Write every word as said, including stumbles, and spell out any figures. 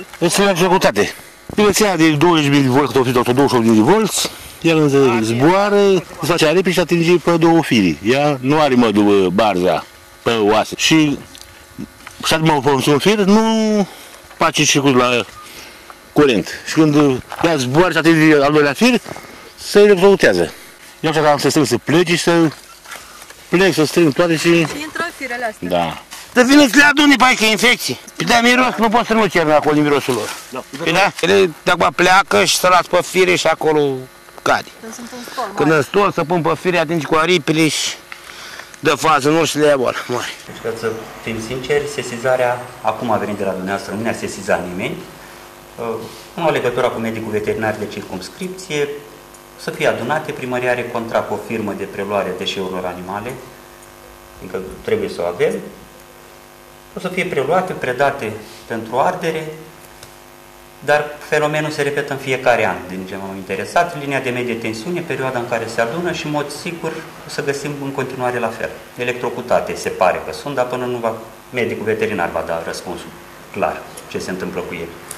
Este la executate. Rețeaua de douăzeci de milivolți, cât o fi tot douăzeci și opt de milivolți, el zboară, se face aripi și atinge pe două firi. Ea nu are mădul barza pe oase. Și și mă pe un fir, nu face și cu la curent. Și când ea zboară și atinge al doilea fir, se electrocutează. Eu așa că am să strâng să plece și să plec, să strâng toate și... Și intră firele astea. Da. Să vineți la adune pe aici, infecții. Păi da, miros, nu poți să nu cerne acolo din mirosul lor. Da. Păi da? Ele de acum pleacă și să las pe fire și acolo cade. Când sunt în stol, Când în stol să pun pe fire, atingi cu aripile și dă fază în urși și le ia boală. Mare. Deci, ca să fim sinceri, sesizarea acum a venit de la dumneavoastră, nu ne-a sesizat nimeni. Nu au legătura cu medicul veterinar de circumscripție, să fie adunate, primăria are contract cu o firmă de preluare a deșeurilor animale, fiindcă trebuie să o avem, o să fie preluate, predate pentru ardere, dar fenomenul se repetă în fiecare an, din ce m-am interesat, linia de medie tensiune, perioada în care se adună și, în mod sigur, o să găsim în continuare la fel. Electrocutate, se pare că sunt, dar până nu va, medicul veterinar va da răspunsul clar ce se întâmplă cu ele.